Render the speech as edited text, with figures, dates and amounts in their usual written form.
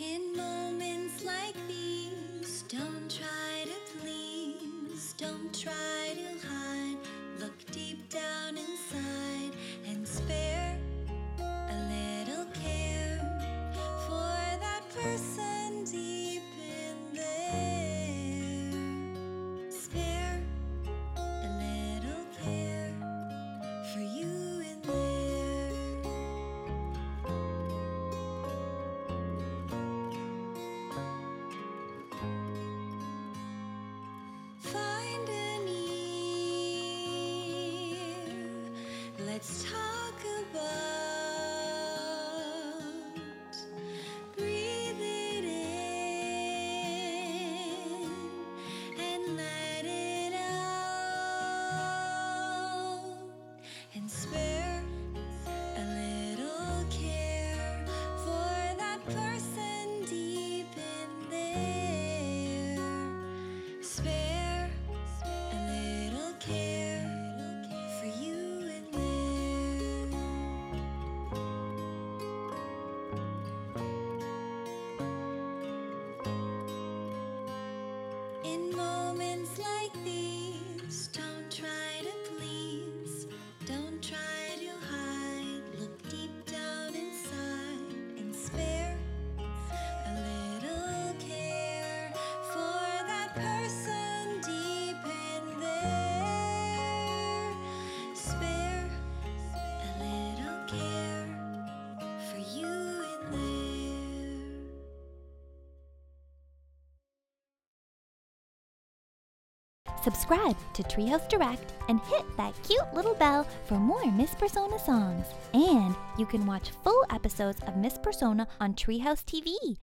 In moments like these, don't try to please, don't try to hide. Look deep down inside and spare a little care for that person deep in there. Spare a little care for you in there. Find an ear. Let's talk about. Breathe it in and let it out. And spare a little care for that person deep in there. Spare a little care for you in there. In moments like these, don't try to please, don't try to hide. Look deep down inside and spare a little care for that person deep in there. Spare a little care for you in there. Subscribe to Treehouse Direct and hit that cute little bell for more Miss Persona songs. And you can watch full episodes of Miss Persona on Treehouse TV